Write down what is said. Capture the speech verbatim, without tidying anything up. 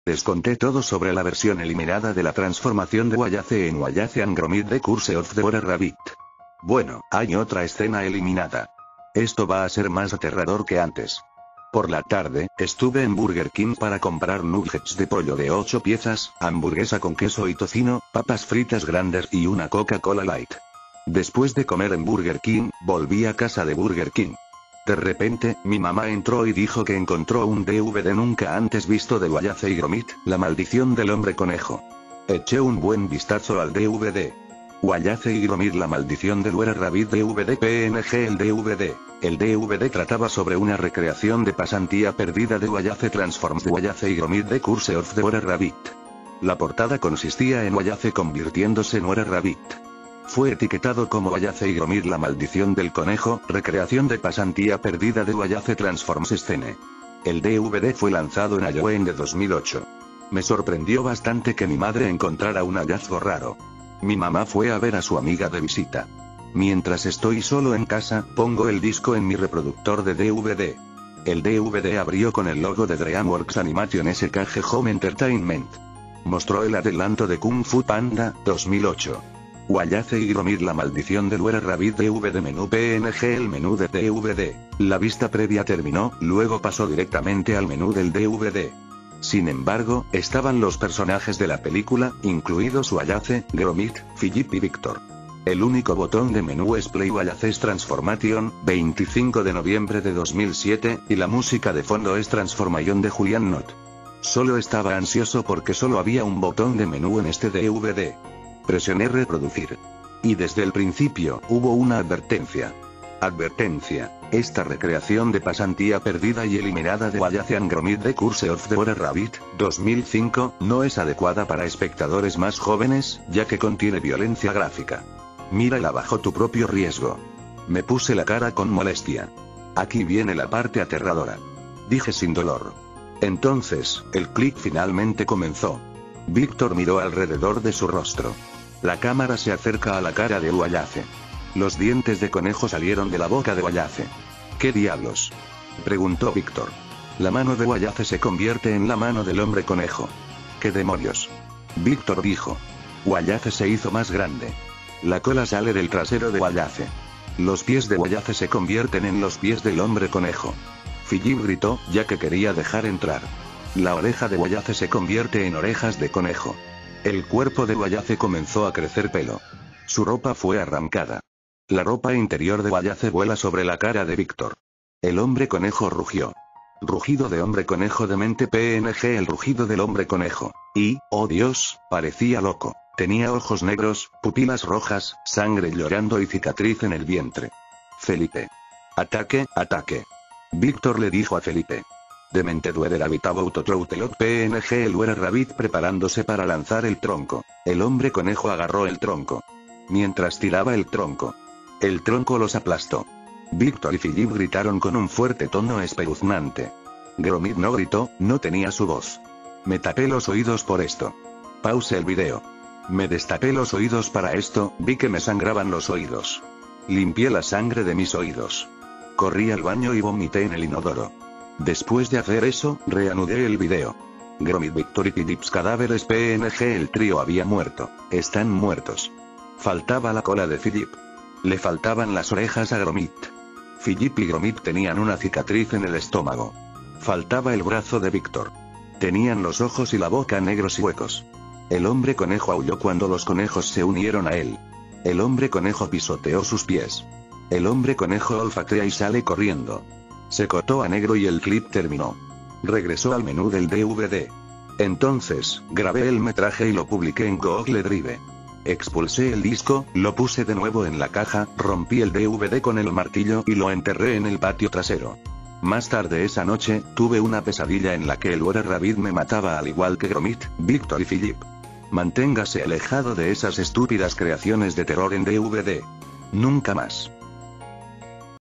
Les conté todo sobre la versión eliminada de la transformación de Wallace en Wallace and Gromit The Curse of the Were Rabbit. Bueno, hay otra escena eliminada. Esto va a ser más aterrador que antes. Por la tarde, estuve en Burger King para comprar nuggets de pollo de ocho piezas, hamburguesa con queso y tocino, papas fritas grandes y una Coca-Cola Light. Después de comer en Burger King, volví a casa de Burger King. De repente, mi mamá entró y dijo que encontró un D V D nunca antes visto de Wallace y Gromit, La maldición del hombre conejo. Eché un buen vistazo al D V D. Wallace y Gromit La maldición del Were Rabbit D V D P N G. El D V D. El D V D trataba sobre una recreación de pasantía perdida de Wallace Transforms de Wallace y Gromit The Curse of the Were Rabbit. La portada consistía en Wallace convirtiéndose en Were Rabbit. Fue etiquetado como Wallace y Gromit La maldición del conejo, recreación de pasantía perdida de Wallace Transforms Scene. El D V D fue lanzado en Halloween de dos mil ocho. Me sorprendió bastante que mi madre encontrara un hallazgo raro. Mi mamá fue a ver a su amiga de visita. Mientras estoy solo en casa, pongo el disco en mi reproductor de D V D. El D V D abrió con el logo de DreamWorks Animation S K G Home Entertainment. Mostró el adelanto de Kung Fu Panda, dos mil ocho. Wallace y Gromit La maldición del Were Rabbit D V D menú P N G. El menú de D V D. La vista previa terminó, luego pasó directamente al menú del D V D. Sin embargo, estaban los personajes de la película, incluidos Wallace, Gromit, Phillip y Victor. El único botón de menú es Play Wallace's Transformation, veinticinco de noviembre de dos mil siete, y la música de fondo es Transformation de Julian Knott. Solo estaba ansioso porque solo había un botón de menú en este D V D. Presioné reproducir. Y desde el principio, hubo una advertencia. Advertencia. Esta recreación de pasantía perdida y eliminada de Wallace and Gromit The Curse of the Were Rabbit, dos mil cinco, no es adecuada para espectadores más jóvenes, ya que contiene violencia gráfica. Mírala bajo tu propio riesgo. Me puse la cara con molestia. Aquí viene la parte aterradora. Dije sin dolor. Entonces, el clic finalmente comenzó. Victor miró alrededor de su rostro. La cámara se acerca a la cara de Wallace. Los dientes de conejo salieron de la boca de Wallace. ¿Qué diablos?, preguntó Victor. La mano de Wallace se convierte en la mano del hombre conejo. ¿Qué demonios?, Victor dijo. Wallace se hizo más grande. La cola sale del trasero de Wallace. Los pies de Wallace se convierten en los pies del hombre conejo. Phillip gritó, ya que quería dejar entrar. La oreja de Wallace se convierte en orejas de conejo. El cuerpo de Wallace comenzó a crecer pelo. Su ropa fue arrancada. La ropa interior de Wallace vuela sobre la cara de Victor. El hombre conejo rugió. Rugido de hombre conejo de mente P N G. El rugido del hombre conejo. Y, oh Dios, parecía loco. Tenía ojos negros, pupilas rojas, sangre llorando y cicatriz en el vientre. Felipe. Ataque, ataque. Victor le dijo a Felipe. Demente Dueder habitaba Autotroutelot P N G. El Were Rabbit preparándose para lanzar el tronco. El hombre conejo agarró el tronco. Mientras tiraba el tronco, el tronco los aplastó. Victor y Phillip gritaron con un fuerte tono espeluznante. Gromit no gritó, no tenía su voz. Me tapé los oídos por esto. Pause el video. Me destapé los oídos para esto, vi que me sangraban los oídos. Limpié la sangre de mis oídos. Corrí al baño y vomité en el inodoro. Después de hacer eso, reanudé el video. Gromit, Victor y Phillips cadáveres P N G. El trío había muerto. Están muertos. Faltaba la cola de Phillip. Le faltaban las orejas a Gromit. Phillip y Gromit tenían una cicatriz en el estómago. Faltaba el brazo de Victor. Tenían los ojos y la boca negros y huecos. El hombre conejo aulló cuando los conejos se unieron a él. El hombre conejo pisoteó sus pies. El hombre conejo olfatea y sale corriendo. Se cortó a negro y el clip terminó. Regresó al menú del D V D. Entonces, grabé el metraje y lo publiqué en Google Drive. Expulsé el disco, lo puse de nuevo en la caja, rompí el D V D con el martillo y lo enterré en el patio trasero. Más tarde esa noche, tuve una pesadilla en la que el Were Rabbit me mataba al igual que Gromit, Victor y Phillip. Manténgase alejado de esas estúpidas creaciones de terror en D V D. Nunca más.